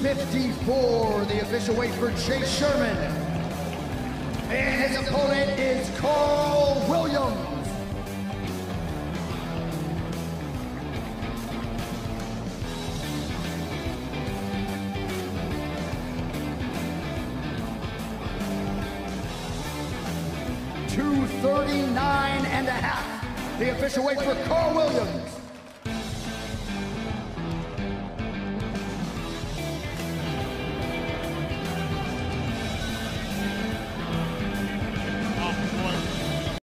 254, the official weight for Chase Sherman. And his opponent is Carl Williams. .239.5, the official weight for Carl Williams.